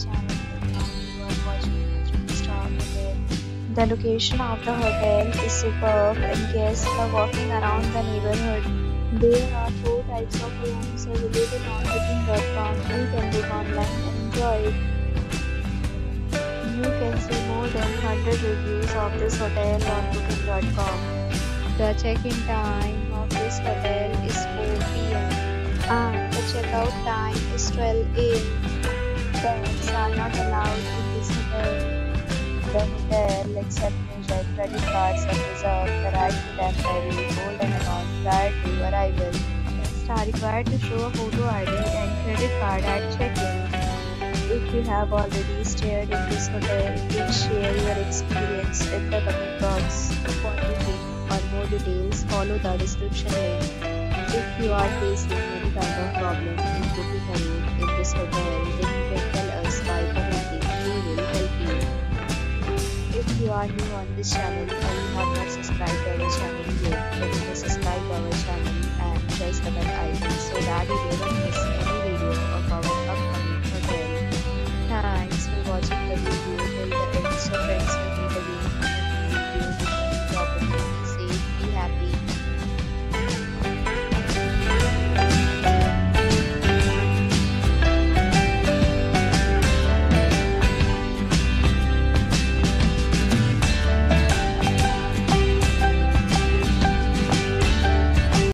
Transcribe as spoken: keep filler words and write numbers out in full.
channel. Now you are watching a three star hotel. The location of the hotel is superb and guests are walking around the neighborhood. There are four types of rooms available on booking dot com. You can book online and enjoy it. You can see more than one hundred reviews of this hotel on booking dot com. The check-in time of this hotel is four p m and the check-out time is twelve a m Pets are not allowed in this hotel. The hotel accepts major credit cards and reserves the right to temporarily hold an amount prior to arrival. Guests are required to show a photo I D and credit card at check-in. If you have already stayed in this hotel, please share your experience in the comment box. For booking or more details, follow the description link. If you are facing any kind of problem in booking a room in this hotel, then you can tell us by commenting. We will help you. If you are new on this channel or you have not subscribed to our